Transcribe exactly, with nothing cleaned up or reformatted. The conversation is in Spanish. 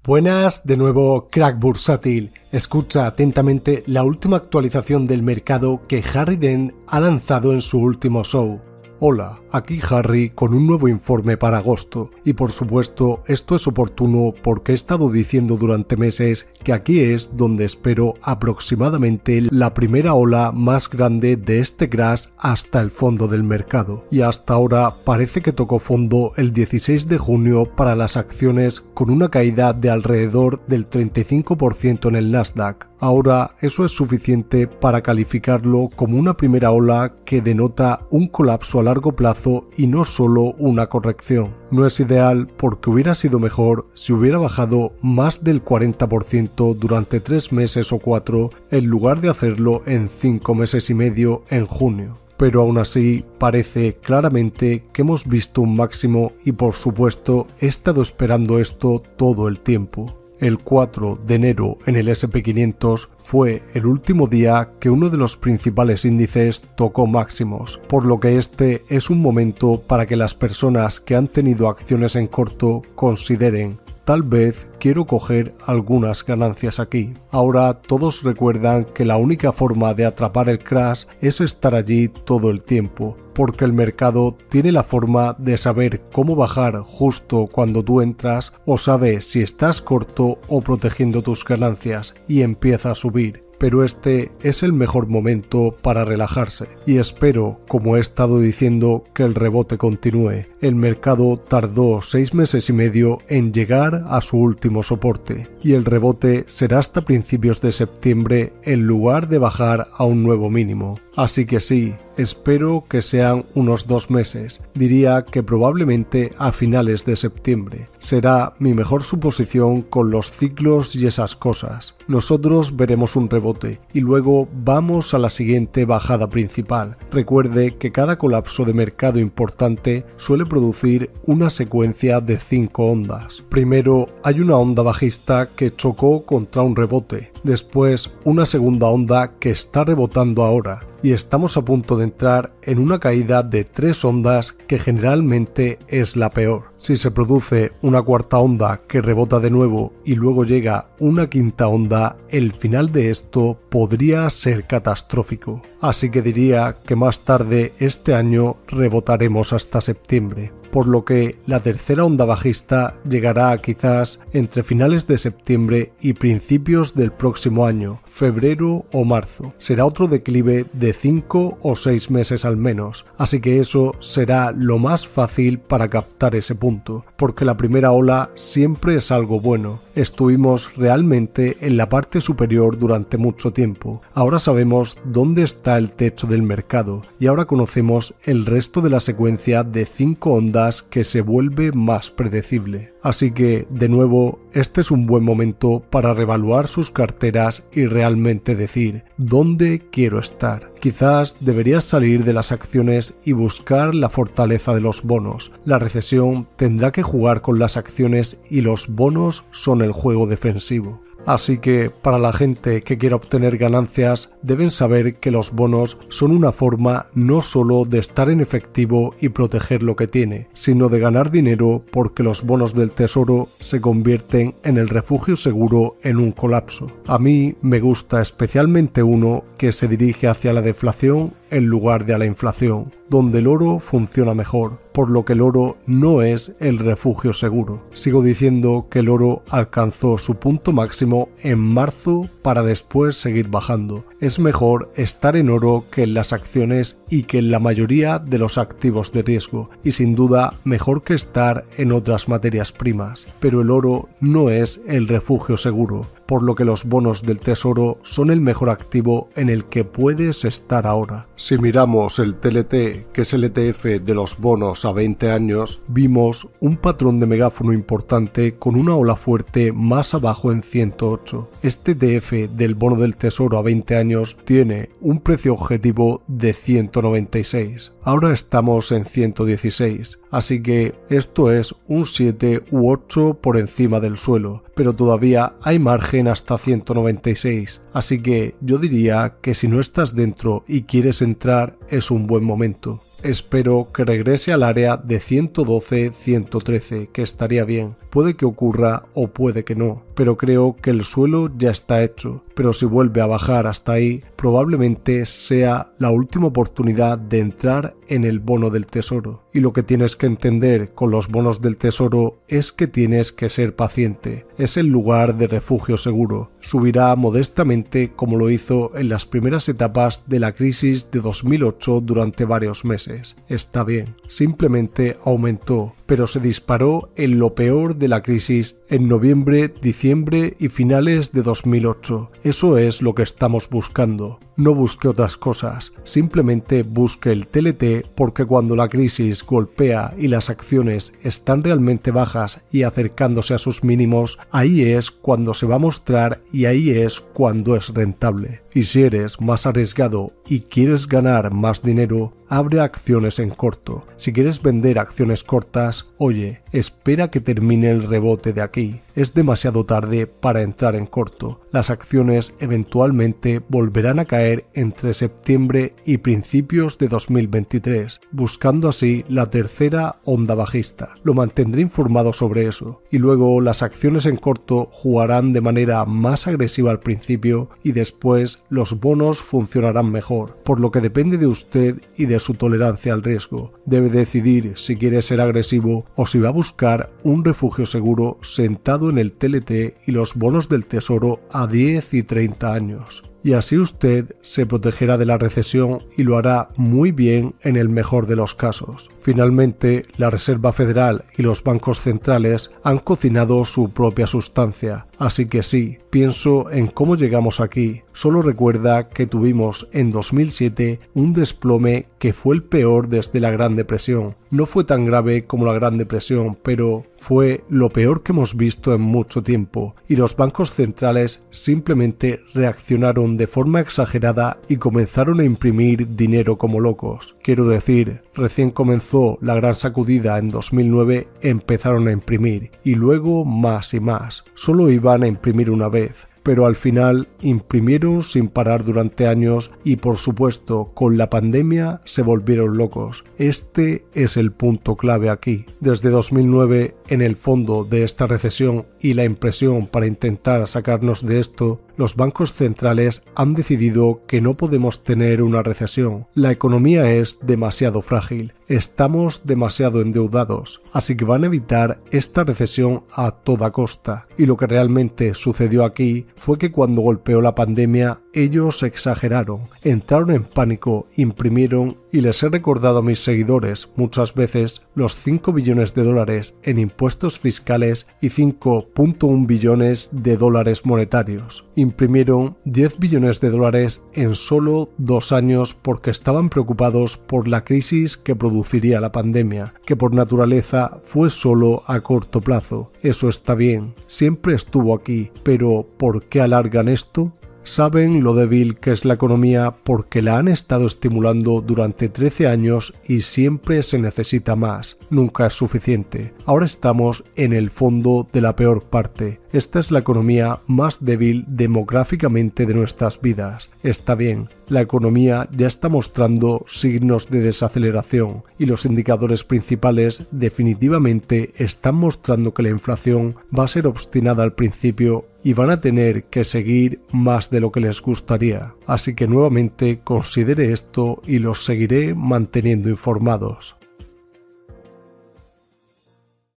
Buenas, de nuevo Crack Bursátil. Escucha atentamente la última actualización del mercado que Harry Dent ha lanzado en su último show. Hola, aquí Harry con un nuevo informe para agosto y por supuesto esto es oportuno porque he estado diciendo durante meses que aquí es donde espero aproximadamente la primera ola más grande de este crash hasta el fondo del mercado y hasta ahora parece que tocó fondo el dieciséis de junio para las acciones con una caída de alrededor del treinta y cinco por ciento en el Nasdaq. Ahora eso es suficiente para calificarlo como una primera ola que denota un colapso a largo plazo y no solo una corrección. No es ideal porque hubiera sido mejor si hubiera bajado más del cuarenta por ciento durante tres meses o cuatro en lugar de hacerlo en cinco meses y medio en junio. Pero aún así parece claramente que hemos visto un máximo y por supuesto he estado esperando esto todo el tiempo. El cuatro de enero en el ese and pe quinientos fue el último día que uno de los principales índices tocó máximos, por lo que este es un momento para que las personas que han tenido acciones en corto consideren: tal vez quiero coger algunas ganancias aquí. Ahora todos recuerdan que la única forma de atrapar el crash es estar allí todo el tiempo, porque el mercado tiene la forma de saber cómo bajar justo cuando tú entras o sabe si estás corto o protegiendo tus ganancias y empieza a subir. Pero este es el mejor momento para relajarse y espero, como he estado diciendo, que el rebote continúe. El mercado tardó seis meses y medio en llegar a su último soporte y el rebote será hasta principios de septiembre en lugar de bajar a un nuevo mínimo. Así que sí, espero que sean unos dos meses, diría que probablemente a finales de septiembre. Será mi mejor suposición con los ciclos y esas cosas. Nosotros veremos un rebote y luego vamos a la siguiente bajada principal. Recuerde que cada colapso de mercado importante suele producir una secuencia de cinco ondas. Primero hay una onda bajista que chocó contra un rebote, después una segunda onda que está rebotando ahora, y estamos a punto de entrar en una caída de tres ondas que generalmente es la peor. Si se produce una cuarta onda que rebota de nuevo y luego llega una quinta onda, el final de esto podría ser catastrófico. Así que diría que más tarde este año rebotaremos hasta septiembre, por lo que la tercera onda bajista llegará quizás entre finales de septiembre y principios del próximo año, febrero o marzo. Será otro declive de cinco o seis meses al menos, así que eso será lo más fácil para captar ese punto, porque la primera ola siempre es algo bueno. Estuvimos realmente en la parte superior durante mucho tiempo. Ahora sabemos dónde está el techo del mercado y ahora conocemos el resto de la secuencia de cinco ondas que se vuelve más predecible. Así que, de nuevo, este es un buen momento para reevaluar sus carteras y realmente decir ¿dónde quiero estar? Quizás deberías salir de las acciones y buscar la fortaleza de los bonos. La recesión tendrá que jugar con las acciones y los bonos son el juego defensivo. Así que, para la gente que quiera obtener ganancias, deben saber que los bonos son una forma no solo de estar en efectivo y proteger lo que tiene, sino de ganar dinero porque los bonos del tesoro se convierten en el refugio seguro en un colapso. A mí me gusta especialmente uno que se dirige hacia la deflación en lugar de a la inflación, donde el oro funciona mejor, por lo que el oro no es el refugio seguro. Sigo diciendo que el oro alcanzó su punto máximo en marzo para después seguir bajando. Es mejor estar en oro que en las acciones y que en la mayoría de los activos de riesgo, y sin duda mejor que estar en otras materias primas, pero el oro no es el refugio seguro, por lo que los bonos del tesoro son el mejor activo en el que puedes estar ahora. Si miramos el T L T, que es el E T F de los bonos a veinte años, vimos un patrón de megáfono importante con una ola fuerte más abajo en ciento ocho. Este E T F del bono del tesoro a veinte años tiene un precio objetivo de ciento noventa y seis. Ahora estamos en ciento dieciséis, así que esto es un siete u ocho por encima del suelo, pero todavía hay margen hasta ciento noventa y seis, así que yo diría que si no estás dentro y quieres entrar es un buen momento. Espero que regrese al área de ciento doce a ciento trece, que estaría bien, puede que ocurra o puede que no, pero creo que el suelo ya está hecho, pero si vuelve a bajar hasta ahí, probablemente sea la última oportunidad de entrar en el bono del tesoro. Y lo que tienes que entender con los bonos del tesoro es que tienes que ser paciente. Es el lugar de refugio seguro. Subirá modestamente como lo hizo en las primeras etapas de la crisis de dos mil ocho durante varios meses. Está bien, simplemente aumentó, pero se disparó en lo peor de la crisis en noviembre, diciembre y finales de dos mil ocho. Eso es lo que estamos buscando. No busque otras cosas, simplemente busque el T L T porque cuando la crisis golpea y las acciones están realmente bajas y acercándose a sus mínimos, ahí es cuando se va a mostrar y ahí es cuando es rentable. Y si eres más arriesgado y quieres ganar más dinero, abre acciones en corto. Si quieres vender acciones cortas, oye, espera que termine el rebote de aquí. Es demasiado tarde para entrar en corto. Las acciones eventualmente volverán a caer entre septiembre y principios de dos mil veintitrés, buscando así la tercera onda bajista. Lo mantendré informado sobre eso. Y luego las acciones en corto jugarán de manera más agresiva al principio y después los bonos funcionarán mejor, por lo que depende de usted y de su tolerancia al riesgo. Debe decidir si quiere ser agresivo o si va a buscar un refugio seguro sentado en el T L T y los bonos del tesoro a diez y treinta años. Y así usted se protegerá de la recesión y lo hará muy bien en el mejor de los casos. Finalmente, la Reserva Federal y los bancos centrales han cocinado su propia sustancia, así que sí, pienso en cómo llegamos aquí. Solo recuerda que tuvimos en dos mil siete un desplome que fue el peor desde la Gran Depresión. No fue tan grave como la Gran Depresión, pero fue lo peor que hemos visto en mucho tiempo, y los bancos centrales simplemente reaccionaron de forma exagerada y comenzaron a imprimir dinero como locos. Quiero decir, recién comenzó la gran sacudida en dos mil nueve, empezaron a imprimir, y luego más y más. Solo iban a imprimir una vez, pero al final imprimieron sin parar durante años y por supuesto con la pandemia se volvieron locos. Este es el punto clave aquí. Desde dos mil nueve, en el fondo de esta recesión y la impresión para intentar sacarnos de esto, los bancos centrales han decidido que no podemos tener una recesión. La economía es demasiado frágil, estamos demasiado endeudados, así que van a evitar esta recesión a toda costa. Y lo que realmente sucedió aquí fue que cuando golpeó la pandemia, ellos exageraron, entraron en pánico, imprimieron, y les he recordado a mis seguidores muchas veces los cinco billones de dólares en impuestos fiscales y cinco punto uno billones de dólares monetarios. Imprimieron diez billones de dólares en solo dos años porque estaban preocupados por la crisis que produciría la pandemia, que por naturaleza fue solo a corto plazo. Eso está bien, siempre estuvo aquí, pero ¿por qué alargan esto? Saben lo débil que es la economía porque la han estado estimulando durante trece años y siempre se necesita más, nunca es suficiente. Ahora estamos en el fondo de la peor parte. Esta es la economía más débil demográficamente de nuestras vidas. Está bien, la economía ya está mostrando signos de desaceleración y los indicadores principales definitivamente están mostrando que la inflación va a ser obstinada al principio y van a tener que seguir más de lo que les gustaría. Así que nuevamente considere esto y los seguiré manteniendo informados.